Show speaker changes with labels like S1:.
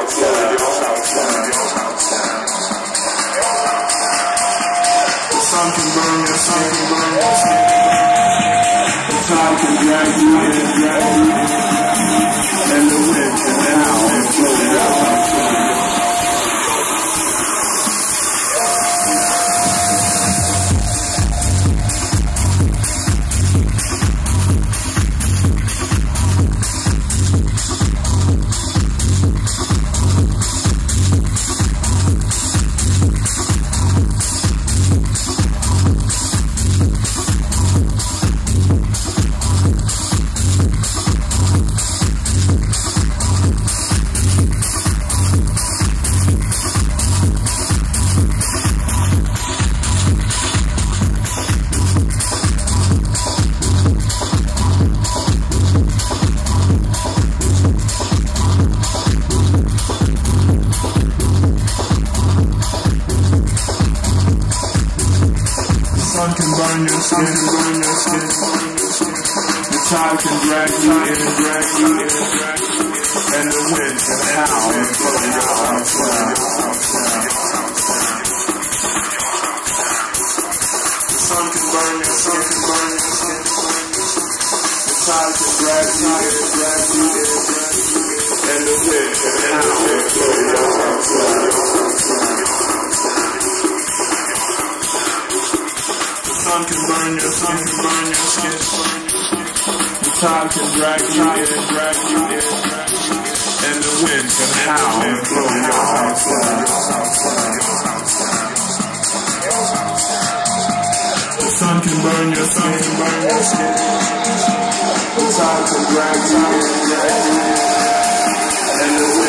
S1: The sun can burn your skin, the tide can drag you in, and the wind can howl and blow you out. The sun can burn your skin, the tide can drag you in, and the wind can howl and blow you outside. The sun can burn your skin, the tide can drag you in, and the wind can howl and blow you outside. The sun can burn your skin, the tide can drag you in, and the wind can howl and blow you outside. The sun can burn your skin, the tide can drag you in, and the wind